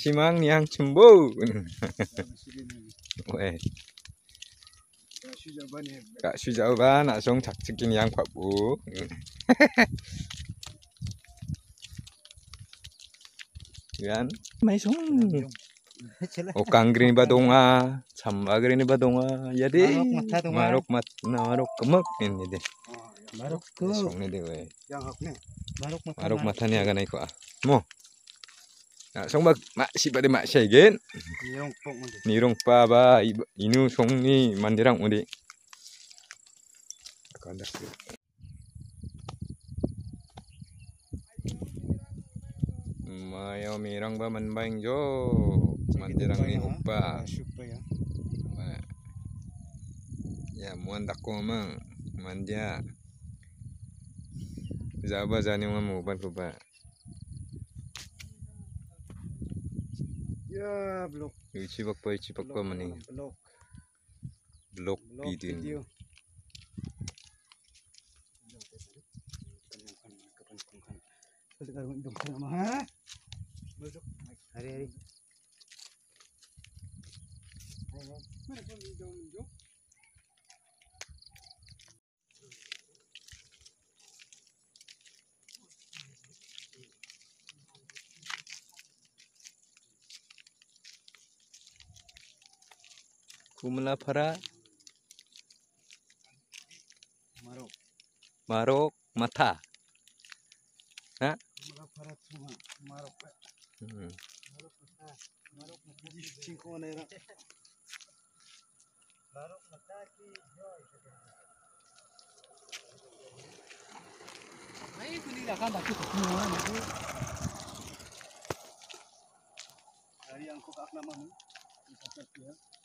simang yang cembu. Weh. Kak sujaban langsung cakcikin yang Pak Bu. Kan? Mai sung. Okang green badonga, samba green badonga. Jadi marok kemek ini deh. Marok Song ini deh weh. Marok Marok matanya agak naik kok. Mo. Nah, song bag mak si pada mak segen. Nirong pa ba inu song ni mandirang udi. Kandas. Mayo mirang ba manbaing jo. Mandirang ni upa. Ya muan dako mang mandia. Zaba zani ngamu ban ba. Ya blok. Cipak pa mani. Blok video. Hari-hari. Kumala para Marok. marok mata. Hah? Marok. Marok cingko nera. Marok mata ki joy. Ay kuni akan batu semua nanti. Hari yang kok nama mu.